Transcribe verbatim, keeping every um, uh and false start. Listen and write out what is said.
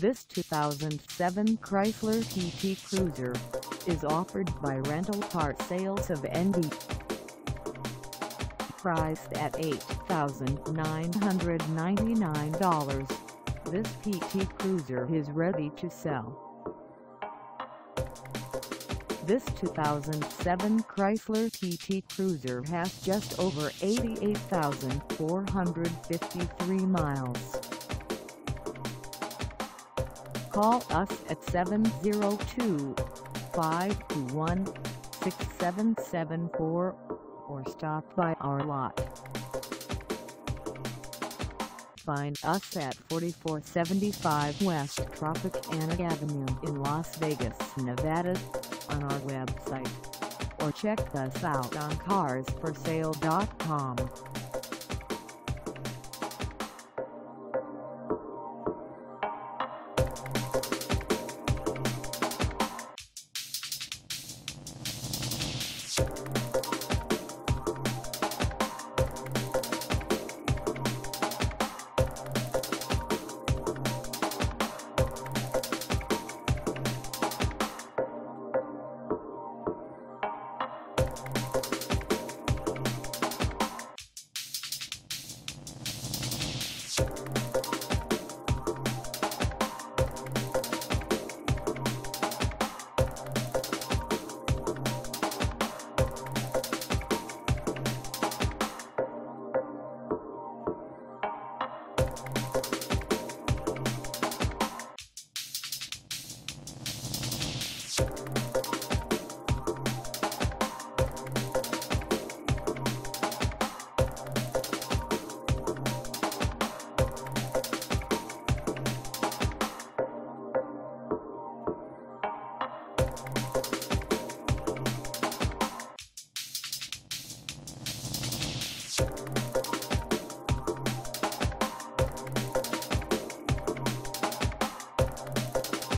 This two thousand seven Chrysler P T Cruiser is offered by Rental Car Sales of N D. Priced at eight thousand nine hundred ninety-nine dollars, this P T Cruiser is ready to sell. This two thousand seven Chrysler P T Cruiser has just over eighty-eight thousand four hundred fifty-three miles. Call us at seven zero two, five two one, six seven seven four or stop by our lot. Find us at forty-four seventy-five West Tropicana Avenue in Las Vegas, Nevada, on our website, or check us out on cars for sale dot com. You